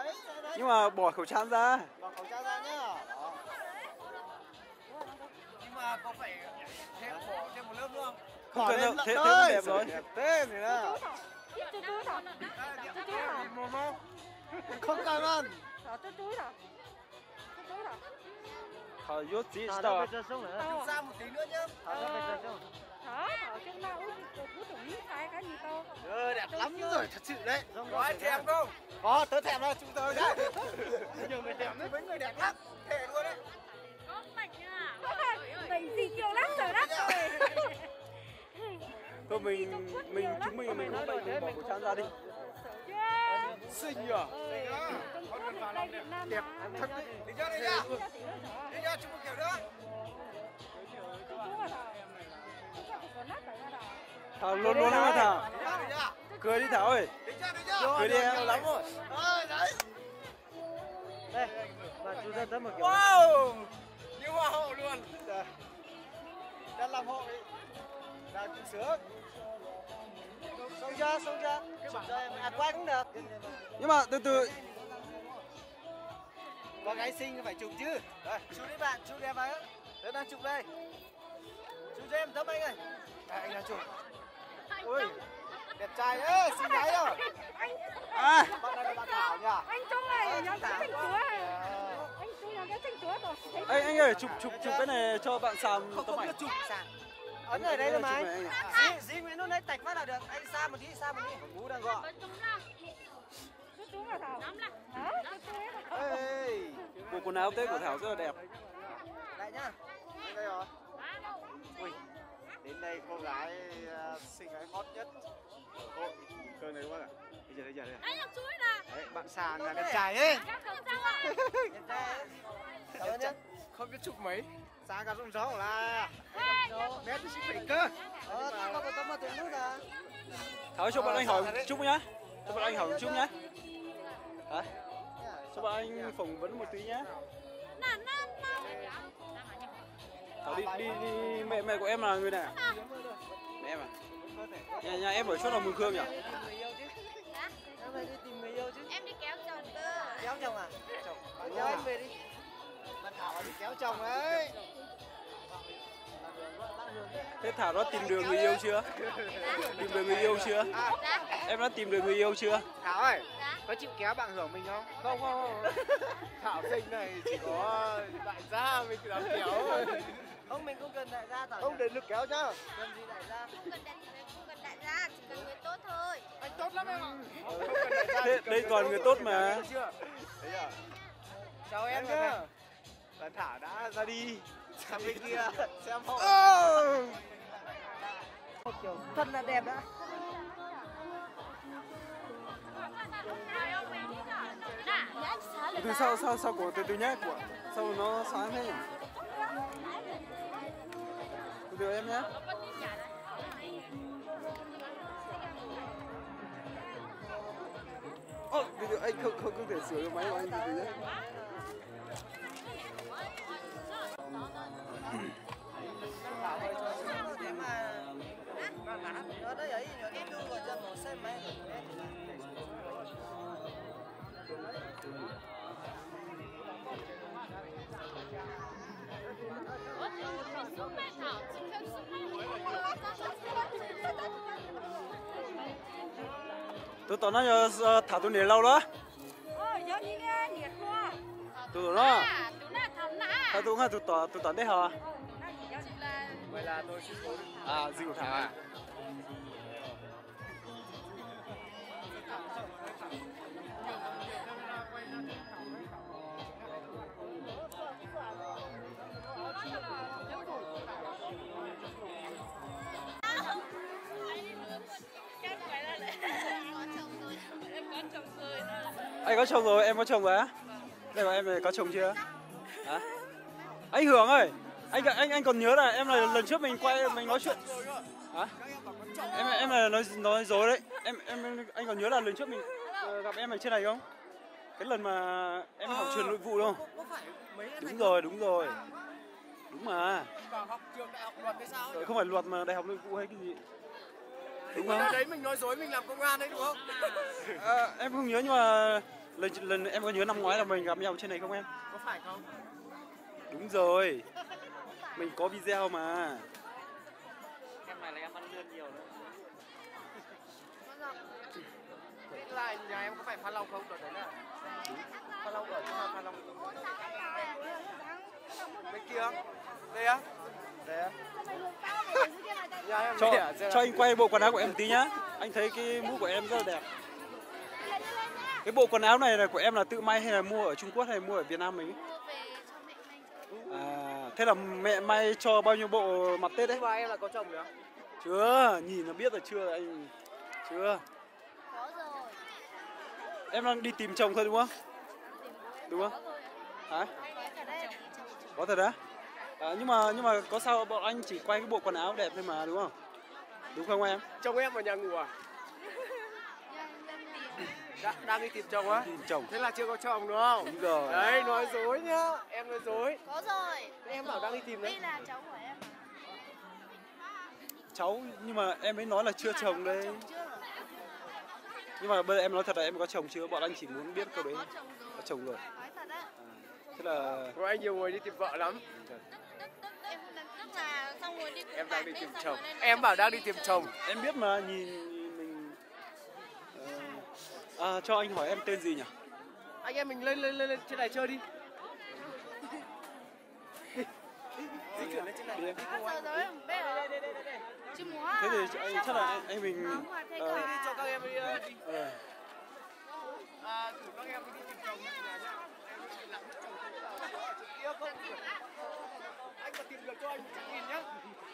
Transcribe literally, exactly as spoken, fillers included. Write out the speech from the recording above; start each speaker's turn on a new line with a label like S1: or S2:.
S1: Đấy, đấy.
S2: Nhưng mà bỏ khẩu trang ra.
S1: Bỏ khẩu trang ra nhá. Đó.
S3: Nhưng mà có phải thêm bỏ thêm một lớp nữa không?
S2: Không cần đâu, thế thế
S1: ơi,
S2: đẹp rồi.
S1: Thế này đó. Không cần ăn.
S2: Thảo yốt gì
S1: Thảo
S2: sao?
S1: ra bên sông nữa.
S3: Chúng ra một tí nữa nhá.
S1: Thảo ra bên sông. Ừ, đẹp lắm rồi, thật sự đấy.
S3: Có ai thèm không?
S1: Có, tớ thèm là chúng tớ đấy.
S3: Nhiều người thèm đấy, mấy người đẹp lắm. Thề luôn đấy.
S4: Mình gì nhiều lắm rồi lắm rồi.
S2: Thôi mình mình chúng mình mình không bệnh mình bỏ khẩu trang ra đi.
S1: Xinh nhỉ?
S3: Đẹp thật đấy. Đi ra đây nha. Đi ra chụp một kiểu nữa.
S2: Thảo luôn luôn em Thảo.
S3: Đi ra, đi ra.
S2: Cười đi Thảo ơi.
S3: Đi ra, đi ra.
S2: Cười đi em lắm rồi.
S3: Ơi, đấy.
S1: Đây, và chú dân tới một kiểu.
S3: Wow. Như hoa hậu luôn.
S1: Đang làm hội. Đang cũng sướng. Xong chưa, xong chưa? Chụp cho em, à quay cũng được.
S2: Nhưng mà từ từ.
S1: Có gái xinh phải chụp chứ. Đây, chụp đi bạn, chụp em vào. Tớ đang chụp đây. Chụp cho em tấm anh ơi. Đây, anh đang chụp. Ui, đẹp trai ơi, xinh gái rồi.
S2: À.
S1: Bạn này là bạn Thảo nhỉ?
S4: Anh Trung này, nhóm cái thành chúa. Anh Trung nhóm cái thành chúa rồi.
S2: Anh anh ơi, chụp chụp chụp cái này cho bạn Sàm tấm ảnh.
S1: Chụp sàn. Ấn ở đây rồi mà anh. Dí, dí Nguyễn lúc nãy tạch phát là được. Anh xa một tí, xa một tí. Vũ đang gọi. Ê.
S2: Bộ quần áo Tết của Thảo rất là đẹp.
S1: Lại nhá. Đây rồi. Ui. Đến đây cô gái uh, xinh gái hot nhất. Ôi, cơn này đúng không ạ? Bây giờ bây giờ đây.
S4: Anh làm chuối nè.
S1: Đấy, bạn Sàng là đẹp trai ấy.
S4: Các cậu sao ạ?
S1: Đẹp trai. Cảm ơn nhá.
S3: Không biết chụp mấy.
S1: Sàng cả rung gió là.
S3: Bé tôi xin phải cơ.
S1: Ờ, tao có một tấm mà tuyển nước à.
S2: Thảo cho bạn anh hỏi một chút nhá. Cho bạn anh hỏi một chút nhá. Hả? Cho bạn anh phỏng vấn một tí nhá. Thảo đi đi đi mẹ mẹ của em là người nào? Mẹ em à? Nhà, nhà em ở chỗ nào Mường Khương nhỉ?
S1: Em phải đi tìm người yêu chứ.
S4: Em đi kéo chồng cơ.
S1: Kéo chồng à? Chồng. Kéo anh về đi. Bạn Thảo đi kéo chồng ấy.
S2: Thế Thảo đã tìm được người yêu chưa? Tìm được người yêu chưa?
S1: À,
S2: Em đã tìm được người yêu chưa?
S1: Thảo ơi, có chịu kéo bạn Hưởng mình không?
S3: Không, không, không. Thảo sinh này chỉ có đại gia mình làm kéo.
S1: Không, mình không cần đại gia Thảo.
S3: Không đến được kéo nhá.
S1: Cần gì đại gia?
S4: Không cần đại không cần đại gia, chỉ cần người tốt thôi.
S3: Anh tốt lắm em ạ.
S2: Thế đây còn người tốt mà.
S3: Thấy chưa? Thấy chưa?
S1: Chào em nhá. Bạn Thảo đã ra đi. Sang bên kia xem hội. Thật là đẹp đã.
S2: Từ sau sau sau của từ từ nhá, của sau nó sáng thế nhỉ? Từ từ em nhá. Ồ, từ từ anh không không không thể sửa được máy của anh từ từ nhá.
S1: Nó đấy ấy, nó đi đưa vào chân một xe máy.
S2: Tôi tao nói cho Thảo tôi nhiệt lâu đó.
S4: Ôi, giờ đi nghe nhiệt quá.
S2: Tôi tao nó.
S4: Tôi là thầm nã.
S2: Thảo tôi hay tôi tao tôi tao đấy hả?
S3: Vậy là tôi xin lỗi.
S2: À, gì của Thảo à? Anh có chồng rồi, em có chồng rồi á? Đây của em này có chồng chưa? Hả? Anh Hưởng ơi, anh anh anh còn nhớ là em là lần trước mình quay mình nói chuyện. Hả? Em em là nói nói dối đấy. Em em anh còn nhớ là lần trước mình uh, gặp em ở trên này không? Cái lần mà em học trường nội vụ đâu? Đúng rồi, đúng rồi. Đúng mà.
S3: Vào học trường đại học luật hay sao?
S2: Không phải luật mà đại học nội vụ hay cái gì? Đúng không?
S3: Đấy mình nói dối mình làm công an đấy đúng không?
S2: À, em không nhớ nhưng mà lần lần em có nhớ năm ngoái là mình gặp nhau trên này không em?
S3: Có phải không?
S2: Đúng rồi. Mình có video mà.
S3: Em này là em ăn lươn nhiều nữa. Biết là nhà em có phải Pha Long không? Đợt đấy là Pha Long ở chỗ nào Pha Long? Bên kia không? Đây á? Đây á? Nhà em
S2: Cho,
S3: để xem
S2: cho
S3: nào.
S2: anh quay bộ quần áo của em tí nhá. Anh thấy cái mũ của em rất là đẹp. Cái bộ quần áo này là của em là tự may hay là mua ở Trung Quốc hay mua ở Việt Nam mình? À, thế là mẹ may cho bao nhiêu bộ mặt Tết đấy?
S3: Nhưng mà em là có chồng nữa.
S2: Chưa, nhìn là biết rồi chưa anh? Chưa.
S4: Có rồi.
S2: Em đang đi tìm chồng thôi đúng không? Đúng không? Hả? Có thật á? À, nhưng mà nhưng mà có sao bọn anh chỉ quay cái bộ quần áo đẹp thôi mà đúng không? Đúng không em?
S3: Chồng em ở nhà ngủ à? Đã, đang đi tìm chồng á?
S2: Tìm chồng.
S3: Thế là chưa có chồng đúng không?
S2: Đúng rồi.
S3: Đấy, nói dối nhá. Em nói dối.
S4: Có rồi.
S3: Thế em bảo đang đi tìm đấy.
S4: Đây là cháu của em.
S2: Cháu nhưng mà em ấy nói là chưa chồng đây.
S4: Chồng chưa rồi.
S2: Nhưng mà bây giờ em nói thật là em có chồng chưa? Bọn anh chỉ muốn biết câu đấy.
S4: Có chồng rồi.
S2: Có chồng rồi.
S4: Nói thật á.
S2: À, thế là
S3: Có anh nhiều người đi tìm vợ lắm.
S4: Em không đánh tức là xong rồi đi cùng
S3: Em đang
S4: bạn
S3: đi
S4: ấy,
S3: tìm
S4: xong
S3: chồng.
S4: rồi lên
S3: Em
S4: đây
S3: bảo đang
S4: đi
S3: đi tìm
S4: chơi.
S3: chồng.
S2: em biết mà nhìn, nhìn mình ờ, à, cho anh hỏi em tên gì nhỉ?
S3: Anh em mình lên lên lên, lên trên này chơi đi. Di chuyển lên trên này.
S2: Đi em.
S4: À, giờ rồi, bây giờ chứ múa
S2: Thế thì
S4: à?
S2: anh chắc là anh, anh mình
S4: Không mà thế
S2: ờ,
S4: cả.
S3: Đi cho các em đi. ờ, đi.
S2: ờ,
S3: À, thử các em đi tìm chồng nhà nhá. Em đi làm chồng không. Trước kia không. Anh mà tìm được cho anh một trăm nghìn nhá.